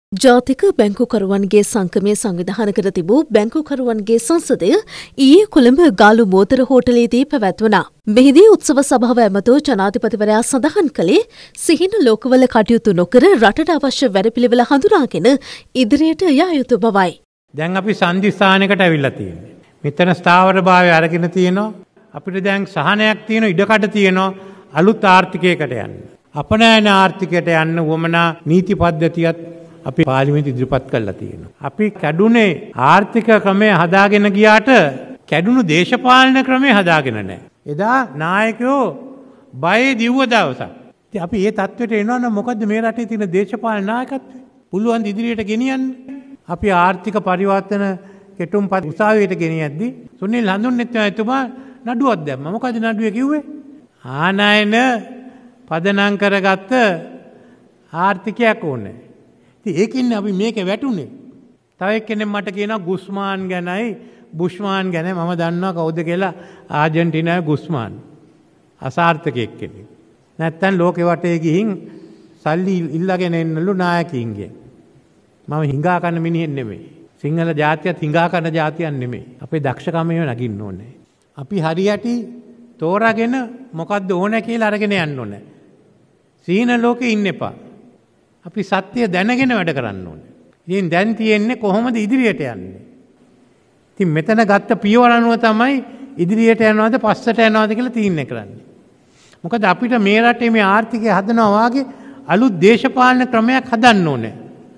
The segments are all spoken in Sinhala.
ජාතික බැංකුකරුවන්ගේ සංගමය සංවිධානය කර තිබූ බැංකුකරුවන්ගේ සංසදය ඊයේ කොළඹ ගාලු මෝතර හෝටලයේදී පැවැත්වුණා. මෙහිදී උත්සව සභාව ඇමතූ ජනාධිපතිවරයා සඳහන් කළේ සිහින ලෝකවල කටයුතු නොකර රටට අවශ්‍ය වැඩපිළිවෙල හඳුනාගෙන ඉදිරියට යා යුතු බවයි. දැන් අපි සංදිස්ථානයකට ඇවිල්ලා තියෙන්නේ. මෙතන ස්ථාවරභාවය අරගෙන තියෙනවා. අපිට දැන් සහනයක් තියෙනවා, ඉඩකඩ තියෙනවා අලුත් ආර්ථිකයකට යන්න. අපනයන ආර්ථිකයට යන්න වමනා නීති පද්ධතියත් අපි පාර්ලිමේන්තු ඉදිරිපත් කළා තියෙනවා. අපි කැඩුනේ ආර්ථික ක්‍රමය හදාගෙන ගියාට කැඩුණු දේශපාලන ක්‍රමය හදාගෙන නැහැ. එදා නායකයෝ බයේ දිව්ව දවසක්. ඉතින් අපි මේ තත්ත්වයට එනවා නම් මොකද්ද මේ රටේ තියෙන දේශපාලන නායකත්වය? පුළුවන් ඉදිරියට ගෙනියන්න. අපි ආර්ථික පරිවර්තන කෙටුම්පත් උසාවියට ගෙනියද්දී සුනිල් හඳුන්නෙත්තුමා නඩුවක් දැම්මා. මොකද නඩුවේ කිව්වේ? ආනයන පදනම් කරගත්ත ආර්ථිකයක් ඕනේ. ඒකින් අපි මේක වැටුනේ. තව එක්කෙනෙක් මට කියනවා ගුස්මාන් ගැනයි බුෂ්මාන් ගැන මම දන්නවා කවුද කියලා. ආජන්ටිනාවේ ගුස්මාන් අසාර්ථකයෙක් කෙනෙක්. නැත්තම් ලෝකෙ වටේ ගිහින් සල්ලි ඉල්ලගෙන එන්නලු නායකයින්ගෙන්. මම හිඟා කන මිනිහෙක් නෙමෙයි. සිංහල ජාතියත් හිඟා කන ජාතියක් නෙමෙයි. අපේ දක්ෂකම ඒව නගින්න ඕනේ. අපි හරියටි තෝරාගෙන මොකද්ද ඕනේ කියලා අරගෙන යන්න ඕනේ. සීන ලෝකේ ඉන්න එපා. අපි සත්‍යය දැනගෙන වැඩ කරන්න ඕනේ. ඉතින් දැන් තියෙන්නේ කොහොමද ඉදිරියට යන්නේ? ඉතින් මෙතන ගත්ත පියවර අනුව තමයි ඉදිරියට යනවද පස්සට යනවද කියලා තීරණය කරන්නේ. මොකද අපිට මේ රටේ මේ ආර්ථිකය හදනවා වාගේ අලුත් දේශපාලන ක්‍රමයක් හදන්න ඕනේ.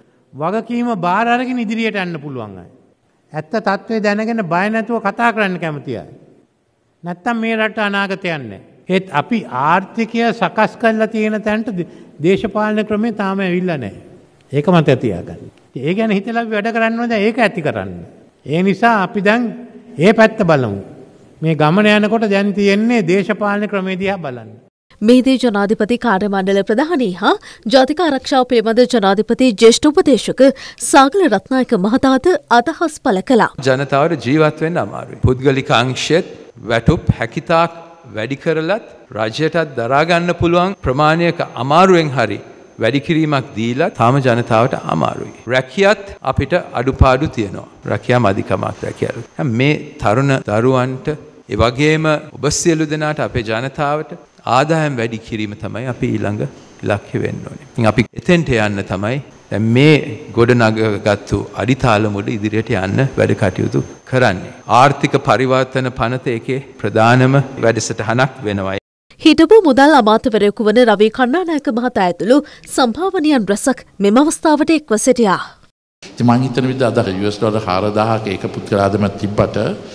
වගකීම බාර අරගෙන ඉදිරියට යන්න පුළුවන් අය. ඇත්ත තත්ත්වය දැනගෙන බය නැතුව කතා කරන්න කැමති අය. නැත්තම් මේ රට අනාගතයක් නැහැ. ඒත් අපි ආර්ථිකය සකස් කරලා තියෙන තැනට දේශපාලන ක්‍රමේ තාම ඇවිල්ලා නැහැ. ඒක මතක තියාගන්න. ඒ ගැන හිතලා අපි වැඩ කරන්න ඕනේ. ඒක ඇති කරන්න. ඒ නිසා අපි දැන් මේ පැත්ත බලමු. මේ ගමන යනකොට දැන් තියෙන්නේ දේශපාලන ක්‍රමේ දිහා බලන්න. මෙහිදී ජනාධිපති කාර්ය මණ්ඩල ප්‍රධානී හා ජාතික ආරක්ෂාව පිළිබඳ ජනාධිපති ජ්‍යෙෂ්ඨ උපදේශක සාගල රත්නායක මහතාද අදහස් පළ කළා. ජනතාවට ජීවත් වෙන්න අමාරුයි. පුද්ගලික අංශයත් වැටුප් හැකිතාක් වැඩි කරලත් රජයටත් දරාගන්න පුළුවන් ප්‍රමාණයක අමාරුවෙන් හරි වැඩි කිරීමක් දීලා තාම ජනතාවට අමාරුයි. රැකියත් අපිට අඩුපාඩු තියෙනවා. රැකියා මදිකමක් රැකියලු. මේ තරුණ දරුවන්ට ඒ වගේම ඔබ සියලු දෙනාට අපේ ජනතාවට ආදායම් වැඩි කිරීම තමයි අපි ඊළඟ ඉලක්කය වෙන්න ඕනේ. ඉතින් අපි එතෙන්ට යන්න තමයි දැන් මේ ගොඩනගාගත්තු අඩිතාලමුඩ ඉදිරියට යන්න වැඩ කටයුතු කරන්නේ. ආර්ථික පරිවර්තන පනත එකේ ප්‍රධානම වැඩසටහනක් වෙනවා. හිටපු මුදල් අමාත්‍යවරයෙකු වන රවී කණ්ඩානායක මහතා ඇතුළු සම්භාවනීයන් රැසක් මෙම අවස්ථාවට එක්ව සිටියා. ඉතින් මම හිතන විදිහට අද $4000ක ඒක පුත්කලාදම තිබ්බට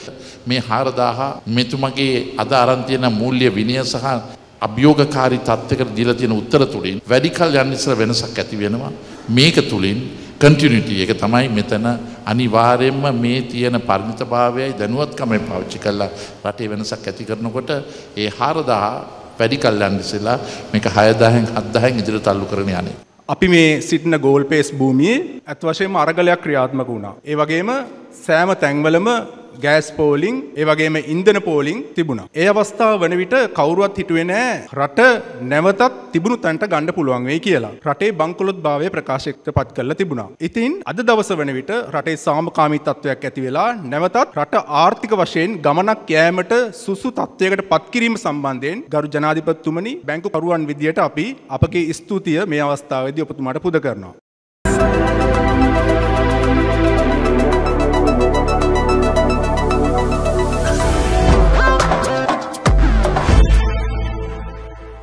මේ 4000 මෙතුමගේ අද අරන් තියෙන මූල්‍ය විනය සහ අභියෝගකාරී තත්ත්වයකට දීලා තියෙන උත්තර තුලින් වැඩි කල යන්න ඉස්සර වෙනසක් ඇති වෙනවා. මේක තුලින් කන්ටිනියුටි එක තමයි මෙතන අනිවාර්යයෙන්ම මේ තියෙන පරිණතභාවයයි දැනුවත්කමයි පාවිච්චි කරලා රටේ වෙනසක් ඇති කරනකොට ඒ 4000 වැඩි කල යන්න ඉස්සලා මේක 6000න් 7000න් ඉදිරියට අල්ලු කරගෙන යන්නේ. අපි මේ සිටින ගෝල් පේස් භූමියේ අත් වශයෙන්ම අරගලයක් ක්‍රියාත්මක වුණා. ඒ වගේම සෑම තැන්වලම ගෑස් පෝලිං ඒ වගේම ඉන්ධන පෝලිං තිබුණා. ඒ අවස්ථාව වන විට කවුරුවත් හිතුවේ නෑ රට නැවතත් තිබුණු තැනට ගන්න පුළුවන් වෙයි කියලා. රටේ බංකොලොත් භාවය ප්‍රකාශයටපත් කරලා තිබුණා. ඉතින් අද දවස වන විට රටේ සාමකාමී තත්ත්වයක් ඇති වෙලා නැවතත් රට ආර්ථික වශයෙන් ගමනක් යෑමට සුසු තත්ත්වයකට පත් කිරීම සම්බන්ධයෙන් ගරු ජනාධිපතිතුමනි බැංකුකරුවන් විදියට අපි අපගේ ස්තුතිය මේ අවස්ථාවේදී ඔබතුමාට පුද කරනවා.